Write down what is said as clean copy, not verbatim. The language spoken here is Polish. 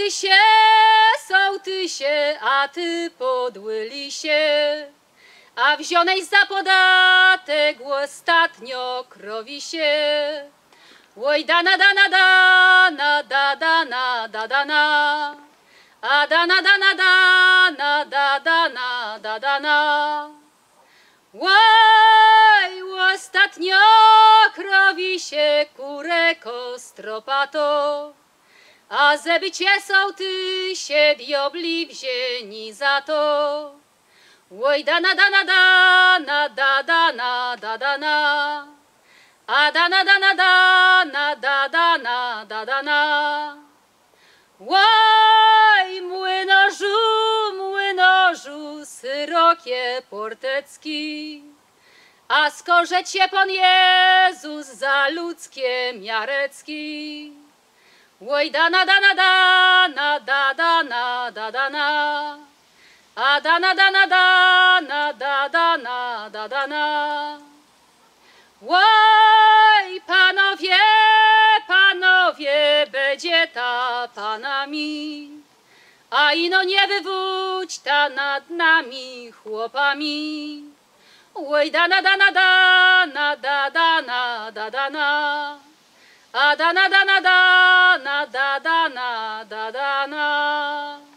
sołtysie, a ty podły lisie, a wzionej za podatek ostatnio krowi się. Oj dana dana dana da dana da dana, a dana dana dana da dana da dana. Oj ostatnio krowi się kurę kostropato, a zebycie sołtysie diobli wzięni za to. Oj dana dana dana da dana da dana, a dana dana dana da dana da dana. Oj młynarzu, syrokie portecki, a skorze cię Pan Jezus za ludzkie miarecki. Oj dana dana dana da dana da dana, a dana dana dana da dana da dana. Oj panowie, będzie ta panami, a ino nie wywódź ta nad nami chłopami. Oj dana dana dana da dana da dana, a dana dana dana da dana da dana.